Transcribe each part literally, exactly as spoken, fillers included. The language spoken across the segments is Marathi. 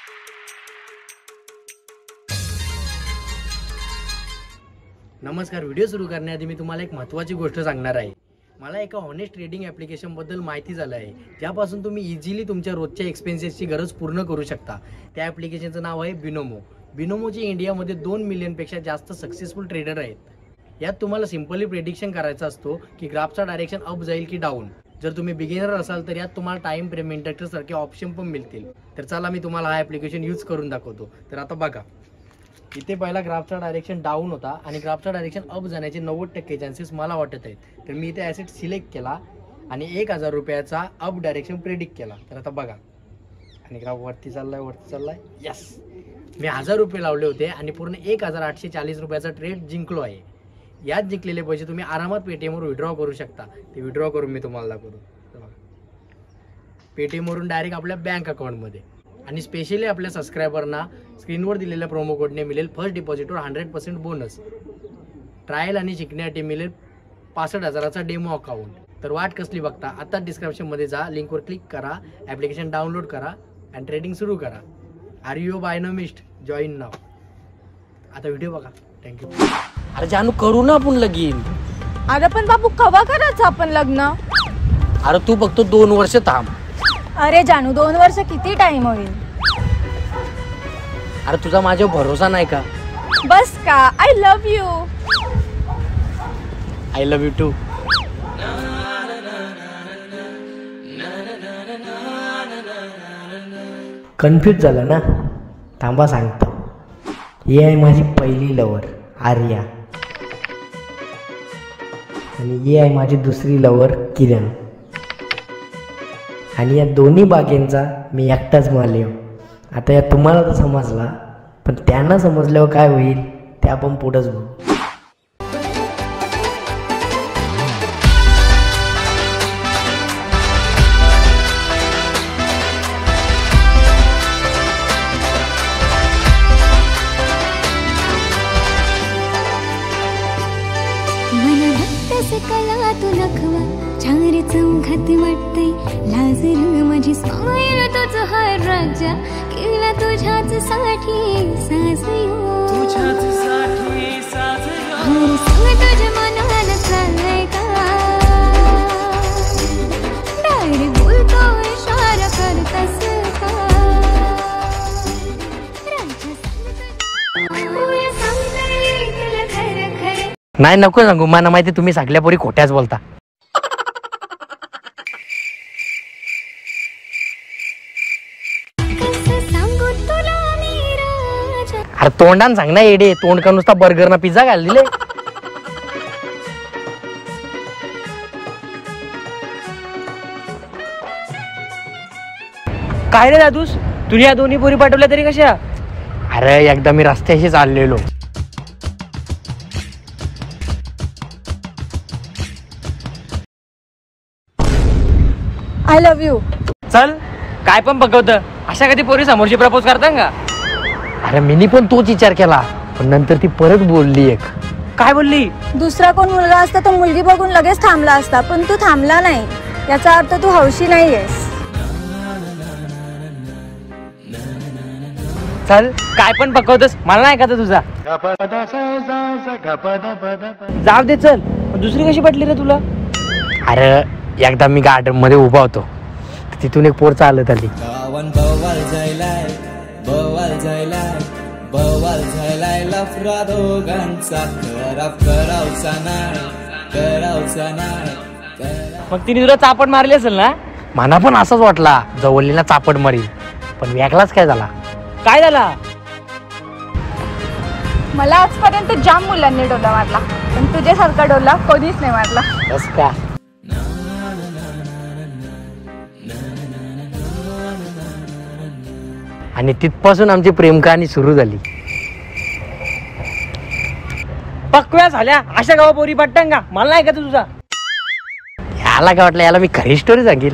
नमस्कार. व्हिडिओ सुरू करण्याआधी मी तुम्हाला एक महत्त्वाची गोष्ट सांगणार आहे. मला एका ऑनेस्ट ट्रेडिंग ॲप्लिकेशनबद्दल माहिती झालं आहे, ज्यापासून तुम्ही इझिली तुमच्या रोजच्या एक्सपेन्सेसची गरज पूर्ण करू शकता. त्या ॲप्लिकेशनचं नाव आहे बिनोमो. बिनोमोचे इंडियामध्ये दोन मिलियनपेक्षा जास्त सक्सेसफुल ट्रेडर आहेत. यात तुम्हाला सिम्पली प्रेडिक्शन करायचा असतो की ग्राफचा डायरेक्शन अप जाईल की डाऊन. जर तुम्ही बिगिनर असाल तर यात तुम्हाला टाइम फ्रेम इंडक्टर सारखे ऑप्शन पण मिळतील. तर चला मी तुम्हाला हा ॲप्लिकेशन यूज करून दाखवतो. तर आता बघा, इथे पहिला ग्राफचा डायरेक्शन डाऊन होता आणि ग्राफचा डायरेक्शन अप जाण्याचे नव्वद टक्के चान्सेस मला वाटत आहेत. तर मी इथे ॲसेट सिलेक्ट केला आणि एक हजार रुपयाचा अप डायरेक्शन प्रेडिक्ट केला. तर आता बघा, आणि ग्राफ वरती चाललाय वरती चाललाय यस, मी हजार रुपये लावले होते आणि पूर्ण एक हजार आठशे चाळीस रुपयाचा ट्रेड जिंकलो आहे. यात जिंकलेले पैसे तुम्ही आरामात पेटीएमवर विड्रॉ करू शकता. ते विड्रॉ करून मी तुम्हाला दाखवतो. पेटीएमवरून डायरेक्ट आपल्या बँक अकाउंटमध्ये. आणि स्पेशली आपल्या सबस्क्रायबरना स्क्रीनवर दिलेल्या प्रोमो कोडने मिळेल फर्स्ट डिपॉझिटवर हंड्रेड पर्सेंट बोनस. ट्रायल आणि शिकण्यासाठी मिळेल पासष्ट हजाराचा डेमो अकाउंट. तर वाट कसली बघता, आता डिस्क्रिप्शनमध्ये जा, लिंकवर क्लिक करा, ॲप्लिकेशन डाउनलोड करा आणि ट्रेडिंग सुरू करा. Are you Binomist join now. आता व्हिडिओ बघा. थँक्यू. अरे जानू, करू ना आपण लगीन. अरे पण बाबू, कवा करायचं आपण लग्न? अरे तू फक्त दोन वर्ष थांब. अरे जानू, दोन वर्ष किती टाइम होईल? अरे तुझा माझ्यावर भरोसा नाही का? बस का? I love you. I love you too. Confuse झालं ना? थांबा सांगतो. ही आहे माझी पहिली लवर आर्या आणि ही आहे माझी दुसरी लवर किरण. आणि या दोन्ही बागेंचा मी एकटाच मालक. आता या तुम्हाला तर समजला, पण त्यांना समजल्यावर काय होईल ते आपण पुढंच बघू. कला तू लखवा चांगली चमखत वाटते लाजर माझी स्माईल तुझं हर राज्य केला तुझ्याच साठी साजयो तुझ्याच साठी साजयो हर संग तुझ्या मनाला चाललंय का डायरी बोलतो इशारा करतस का नाही नको सांगू, मला माहिती तुम्ही सगळ्या पोरी खोट्याच बोलता. अरे तोंडान सांग ना येडे, तोंड का नुसता बर्गर ना पिझ्झा घाल दिले. काय रे दादूस, तुला या दोन्ही पोरी पाठवल्या तरी कशा? अरे एकदा मी रस्त्याशी चाललेलो, आय लव्ह यू. चल, काय पण बघवत, अशा कधी पोरी समोरची प्रपोज करता का? अरे मिनी पण तोच विचार केला, पण नंतर ती परत बोलली. एक काय बोलली? दुसरा कोण मुलगा असता तो मुलगी बघून लगेच थांबला असता, पण तू थांबला नाही. याचा अर्थ तू हौशी नाहीयेस. चल, काय पण पकवतस, मला नाही का तुझा. जाऊ दे, चल. दुसरी कशी पटली रे तुला? अरे एकदा मी गार्डन मध्ये उभा होतो, तिथून एक पोर चालत आली. मग तिने तुला चापट मारली असेल ना? मला पण असंच वाटला, जवळलीला चापट मारील, पण वेगळाच काय झाला. काय झाला? मला आजपर्यंत जाम मुलांनी डोला मारला, पण तुझ्यासारखा डोला कधीच नाही मारला. बस का? आणि तिथपासून आमची प्रेम कहाणी सुरू झाली. पक्व्या झाल्या अशा गावा पोरी पट्टन का? मला नाही का तुझा. याला काय वाटलं, याला मी खरी स्टोरी सांगेल.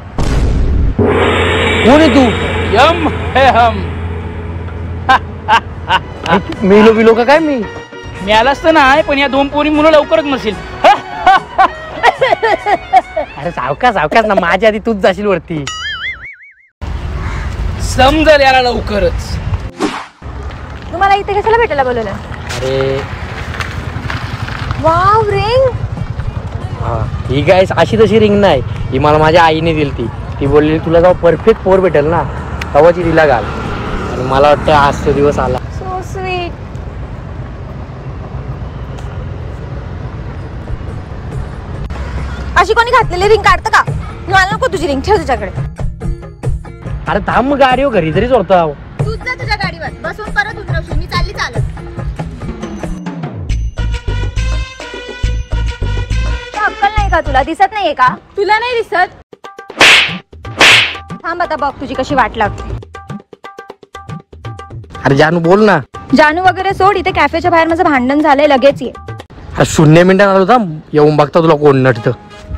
कोण आहे तू? यम हे हम. मिलो बिलो का काय? मी मिळाला असतं ना, पण या दोन पोरी मुलं लवकरच नसेल. अरे सावकाश सावकाश ना, माझ्या आधी तूच जाशील वरती. समजेल याला लवकरच. तुम्हाला इथे कशाला भेटायला बोलवलं? अरे वाव रिंग. हा ही काय अशी तशी रिंग नाही, ही मला माझ्या आईने दिली ती ती बोलली तुला जेव्हा परफेक्ट पोर भेटेल ना तेव्हाची तिला घाल. आणि मला वाटतं आज तो दिवस आला. So sweet. अशी कोणी घातलेली रिंग काढतं का? मला नको तुझी रिंग, ठेव तुझ्याकडे. अरे थांब गाडी हो, घरी तरी चोरता. तूच जा तुझ्या गाडीवर बसून परत उतरवशील, मी चालली चालत. अक्कल नाही का तुला? दिसत नाहीये का? तुला नाही दिसत? थांब आता बघ तुझी कशी वाट लागते. अरे जानू बोल ना. जानू वगैरे सोड, इथे कॅफेच्या बाहेर माझं भांडण झालंय, लगेच ये. अरे शून्य मिनिटात आलो होता, येऊन बघता तुला कोण नटतं.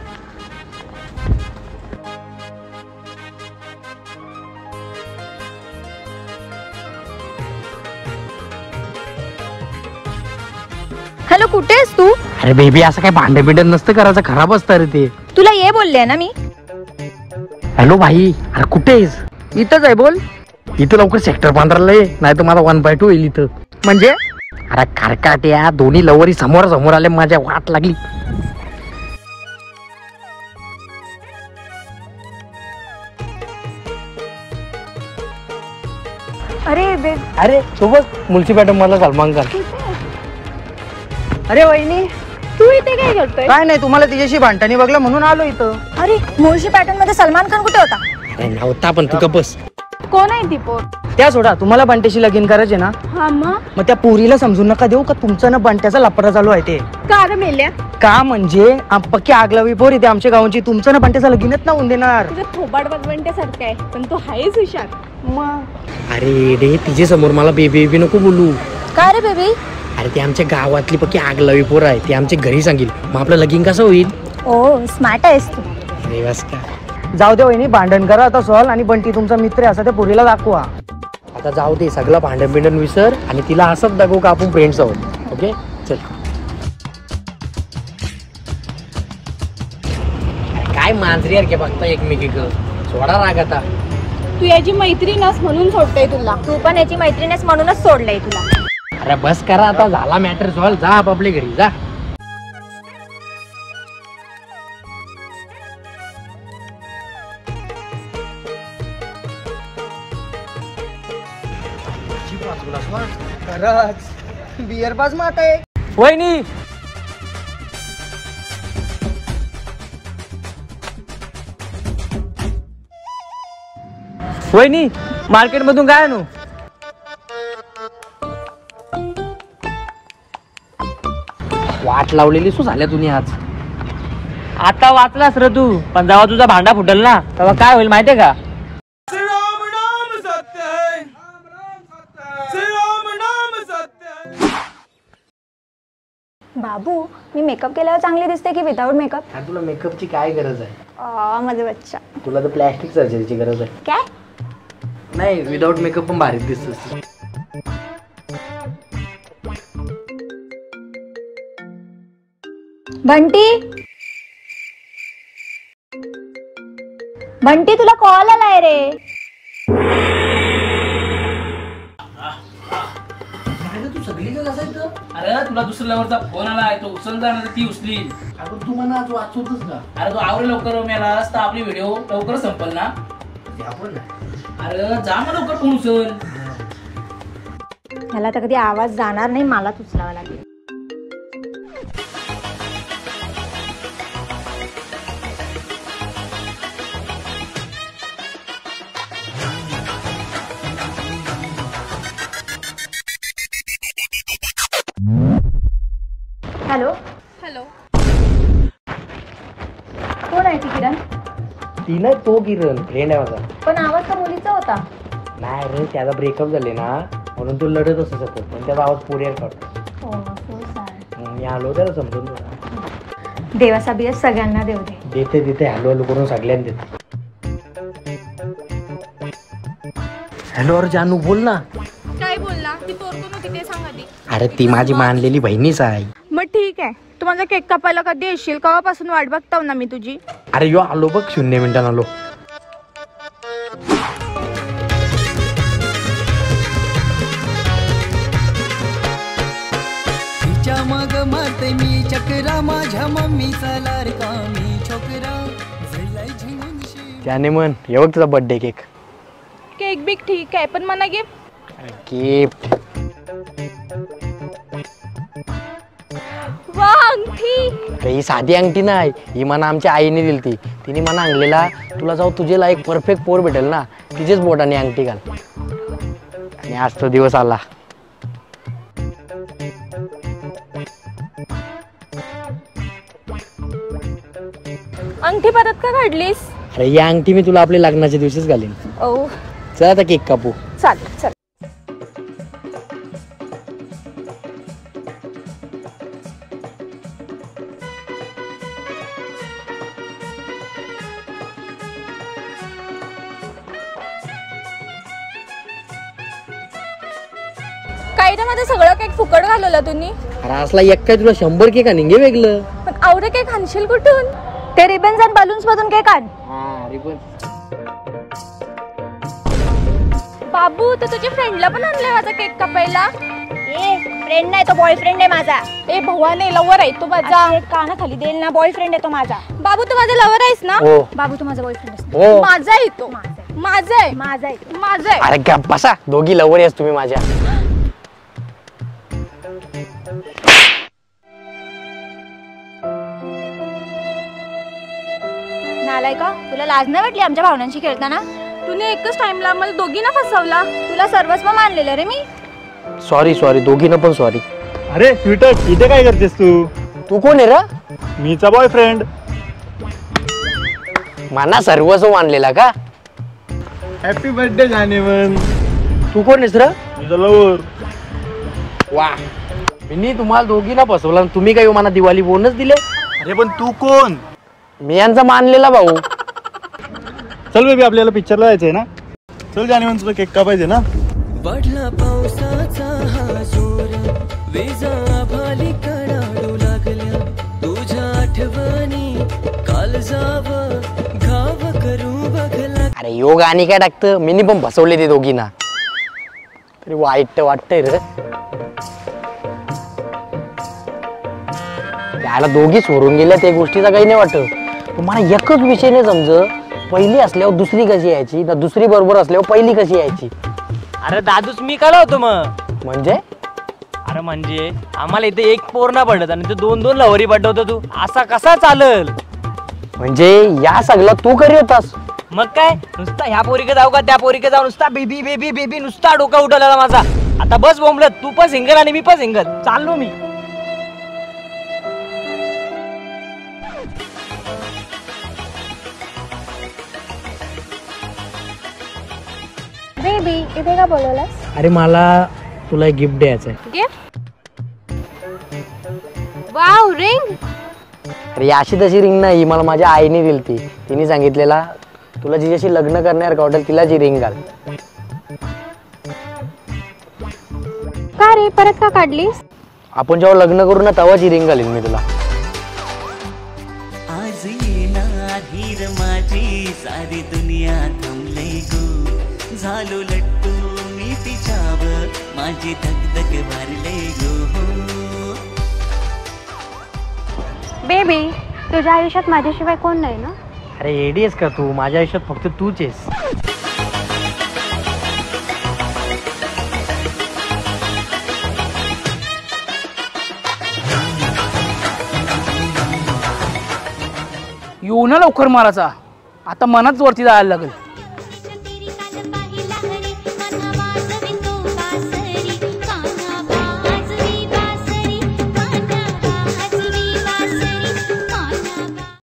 हॅलो, कुठे आहेस तू? अरे बेबी असं काय भांडण बिंडण नसतं करायचं, खराब असतं रे ते. तुला ये बोलले ना मी. हॅलो भाई, अरे कुठे आहेस? इथंच आहे, बोल. इथं लवकर सेक्टर पंधराला ये, नाही तर मला वन बाय टू येईल इथं. म्हणजे अरे खारकाट्या दोन्ही लवरी समोर समोर आले, माझ्या वाट लागली. अरे बे, अरे सोबत मुलची मॅडम मला सलमान खान. अरे वहिनी, तू इथे काय करतोय? काय नाही, तुम्हाला तिच्याशी भांडताना बघलं म्हणून आलो इथं. अरे मुळशी पॅटर्न मध्ये सलमान खान कुठे होता? अरे नव्हता, पण तू का बस. कोण आहे ती पोर? त्या सोडा, तुम्हाला बंट्याशी लगीन करायचे ना, हा मग मग त्या पोरीला समजून नका देऊ का तुमचं ना बंट्याचा लफडा चालू आहे ते. का रे मेल्या? का म्हणजे आम- पक्की आगलावी पोरी ते आमच्या गावाची, तुमचं ना बंट्याचा लगीनच ना होऊन देणार. तुझं थोबाड बदवंट्यासारखं आहे, पण तू आहेस हुशार. मग अरे रे तिचे समोर मला बेबी बेबी नको बोलू. काय रे बेबी? अरे ते आमच्या गावातली पक्की आग लावी पोर आहे, ते आमच्या घरी सांगेल, मग आपलं लगीन कसं होईल? ओ स्मार्ट आहेस तू. अरे बस का. जाऊ दे वहिनी, भांडण करा आता सॉल्व, आणि बंटी तुमचा मित्र आहे असं त्या पोरीला दाखवा. आता जाऊ दे, सगळं भांडण बिंडण विसर आणि तिला असंच दाखवू का आपण फ्रेंड्स आहोत. ओके चल. काय मांजरी यार बघता एकमेकी ग, सोडा राग आता. तू याची मैत्रीणच म्हणून सोडतोय तुला. तू पण याची मैत्रीणच म्हणूनच सोडलंय तुला. अरे बस करा आता, झाला मॅटर सॉल्व, जा आपापल्या घरी जा. खरंच बियर पास मात आहे वहिनी. वहिनी, मार्केट मधून काय आणू? वाट लावलेली सु झाल्या तुम्ही आज. आता वाचलास रे तू, पण जेव्हा तुझा भांडा फुटल ना तेव्हा काय होईल माहितीये का? बाबू, मी मेकअप केल्यावर चांगली दिसते की विदाऊट मेकअप? अरे तुला मेकअपची काय गरज आहे? आ माझा बच्चा. तुला तर प्लॅस्टिक सर्जरीची गरज आहे. काय? नाही, विदाऊट मेकअप पण भारीच दिसतोस. बंटी, बंटी तुला कॉल आलाय रे. अरे तुला दुसऱ्या लेवलचा फोन आला, तो उचल जाणार, ती उचली. अरे तू मला आज वाचवतोस का? अरे तो आवरे लवकर मेलास तर आपली व्हिडिओ लवकर संपल ना. आपण अरे जा मग लवकर फोन उचल. ह्याला तर कधी आवाज जाणार नाही, मला उचलावा लागेल. हॅलो हॅलो, कोण आहे ती किरण? ती नाही, तो किरण फ्रेंड आहे माझा. पण आवाज तर मुलीचा होता. नाही रे, त्याचा ब्रेकअप झाले ना म्हणून तो लढत असू शकतो, पण त्याचा आवाज पोरियर काढतो. हो, so sad. मी आलो त्याला समजून तुला. देवाचा बियस सगळ्यांना देऊ दे. देते देते हॅलो हॅलो करून सगळ्यांना देते. हॅलो अरे जानू बोल ना. काय बोलला? ती पोरगं नव्हती ते सांग आधी. अरे ती माझी मानलेली बहिणीच आहे. मग ठीक आहे, तू माझा केक कापायला कधी येशील? केव्हापासून वाट बघताव ना मी तुझी. अरे यो आलो बघ, शून्य मिनिटांना आलो. माझ्या मम्मीचा लाडका मी छोकरा झैलाय झिंगूनशी. त्याने म्हण हे बघ तुझा बर्थडे केक. केक बिक ठीक आहे पण मला गिफ्ट. गिफ्ट वा अंगठी. ही साधी अंगठी नाही, ही मला आमच्या आईने दिली ती. तिने मला आणलेला तुला जाऊ तुझेला एक परफेक्ट पोर भेटेल ना तिचेच बोटाने अंगठी घाल. आणि आज तो दिवस आला. अंगठी परत का काढलीस? अरे ही अंगठी मी तुला आपल्या लग्नाच्या दिवशीच घालीन. ओ चल आता केक कापू. चाल चल. काही ना माझं सगळं केक फुकट घालवलं तुम्ही. अरे असला एक काय तुला शंभर केक आणीन घे वेगळं. पण आवडे केक आणशील कुठून? ते रिबन्स आणि बलून्स मधून केक आण. बाबू तर तुझ्या फ्रेंडला पण आणलाय माझा केक कापायला. ए फ्रेंड नाही तो बॉयफ्रेंड आहे माझा. ए भवाने लवर आहे तू माझा. काना खाली देईल ना, बॉयफ्रेंड आहे तो माझा. बाबू तू माझा लवर आहेस ना? हो बाबू तू माझा बॉयफ्रेंड असतो. हो. माझा आहे तो. माझा आहे. माझा आहे. माझा आहे. अरे गप बसा, दोघी लवर आहेस तुम्ही माझ्या. नालाय का तुला लाज नाही वाटली आमच्या भावनांशी खेळताना? तूने एकच टाइमला मला दोघींना फसवला. तुला सर्वस्व मानलेलं रे मी. सॉरी सॉरी दोघीनं पण सॉरी. अरे स्वीटच इथे काय करतेस तू? तू कोण आहे रा? मीचा बॉयफ्रेंड. मना सर्वस्व मानलेला का? Happy birthday जानेवन. तू कोण आहेस रा? तुझा लवर. वा मी तुम्हाला दोघींना फसवला, तुम्ही काही मला दिवाळी बोनस दिले. अरे पण तू कोण? मी यांचा मानलेला भाऊ. चल बेबी आपल्याला पिक्चरला जायचंय ना. चल जानेवन तुझा केक कापायचे ना. वाढला पावसाचा हा जोर वेजा आभाली कडाडू लागल्या तुझ्या आठवणी काल जाव घाव करू बघला. अरे यो गाणी काय टाकतं, मी पण फसवले ते दोघींना. तरी वाईट वाटतंय रे. त्याला दोघी सोडून गेल्या त्या गोष्टीचा काही नाही वाटत. तुम्हाला एकच विषय नाही समज, पहिली असल्यावर दुसरी कशी यायची ना दुसरी बरोबर असल्यावर पहिली कशी यायची. अरे दादूच मी कला होतो मग. म्हणजे अरे म्हणजे आम्हाला इथे एक पोर ना पडत आणि तू दोन दोन लवरी पडवतो. तू असा कसा चालल? म्हणजे या सगळं तू करी होतास. मग काय नुसता ह्या पोरीकडे जाऊ का त्या पोरीकडे जाऊ, नुसता बेबी बेबी बेबी नुसता डोका उठवला माझा. आता बस बोंबलत, तू पण सिंगल आणि मी पण सिंगल. चाललो मी. बेबी इथे का बोलवलास? अरे मला तुला एक गिफ्ट द्यायचं आहे. गिफ्ट? Wow ring. अरे अशी तशी रिंग नाही, मला माझ्या आईने दिली ती. तिने सांगितलेला तुला जिच्याशी लग्न करणार का वाटेल तिला जी रिंग घाल. का रे परत का काढलीस? आपण जेव्हा लग्न करू ना तेव्हाच ही रिंग घालीन मी तुला. आज येणार धीर माझी सारी दुनिया थांबले गो झालो लट्टू मी तिच्यावर माझी धगधग भरले गो. बेबी तुझ्या आयुष्यात माझ्याशिवाय कोण नाही ना? अरे एडी आहेस का तू? माझ्या आयुष्यात फक्त तूच आहेस. येऊ ना लवकर माराचा. आता मनाच वरती जायला लागेल.